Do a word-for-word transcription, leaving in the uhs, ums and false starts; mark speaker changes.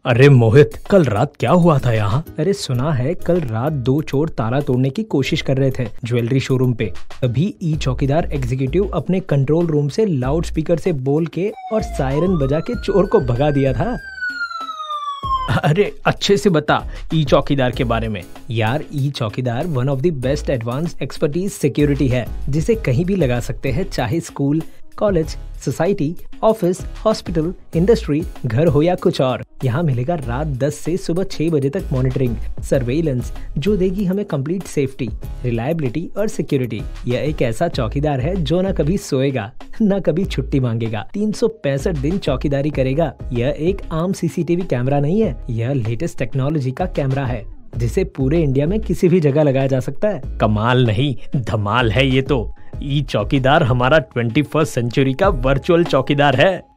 Speaker 1: अरे मोहित, कल रात क्या हुआ था यहाँ? अरे सुना है कल रात दो चोर ताला तोड़ने की कोशिश कर रहे थे ज्वेलरी शोरूम पे। तभी ई चौकीदार एग्जीक्यूटिव अपने कंट्रोल रूम से लाउड स्पीकर से बोल के और सायरन बजा के चोर को भगा दिया था। अरे अच्छे से बता ई चौकीदार के बारे में। यार, e Chowkidar one of the best advance expertise security है जिसे कहीं भी लगा सकते हैं, चाहे school, college, society, office, hospital, industry, घर हो या कुछ और। यहाँ मिलेगा रात दस से सुबह छह बजे तक मॉनिटरिंग, सर्वेलेंस जो देगी हमें कंप्लीट सेफ्टी, रिलायबिलिटी और सिक्योरिटी। यह एक ऐसा चौकीदार है जो ना कभी सोएगा ना कभी छुट्टी मांगेगा, तीन सौ पैंसठ दिन चौकीदारी करेगा। यह एक आम सीसीटीवी कैमरा नहीं है, यह लेटेस्ट टेक्नोलॉजी का कैमरा है जिसे पूरे इंडिया में किसी भी जगह लगाया जा सकता है। कमाल नहीं, धमाल है ये तो। ई चौकीदार हमारा ट्वेंटी फर्स्ट सेंचुरी का वर्चुअल चौकीदार है।